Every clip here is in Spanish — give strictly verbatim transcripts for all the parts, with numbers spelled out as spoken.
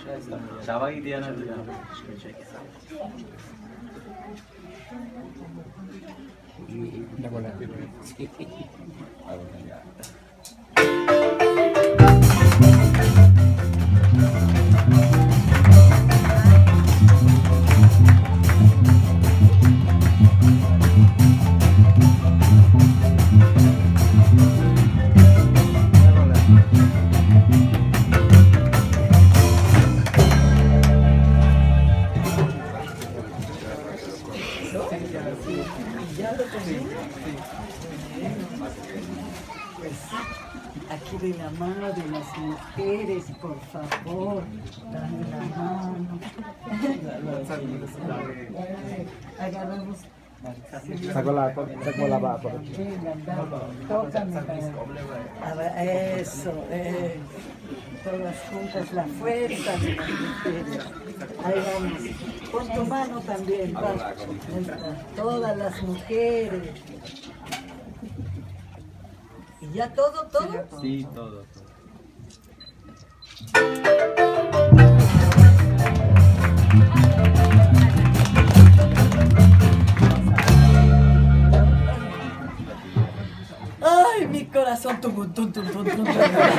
Şava gidiyor ne diyor? Aquí de la mano de las mujeres, por favor, dame la mano. Agarramos. Sacó la, sacó la baba. Tócame. A ver, eso, eh. Todas juntas, la fuerza de las mujeres. Ahí vamos. Pon tu mano también, va. Todas las mujeres. ¿Y ya todo, todo? Sí, todo. Ay, mi corazón, tum, tum, tum, tum, tum.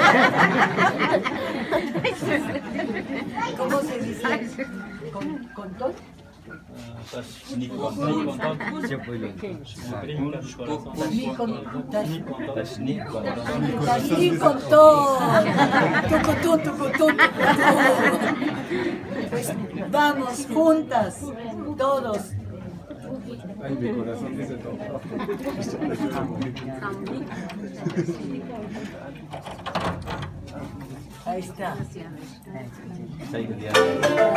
¿Cómo se dice? ¿Con, con todo? Ni con todo se puede. Ni con Ni con Ni con todo. Tucutú, tucutú, tucutú. Pues vamos juntas, todos. Ay, mi corazón dice todo. Ahí está. Ahí está.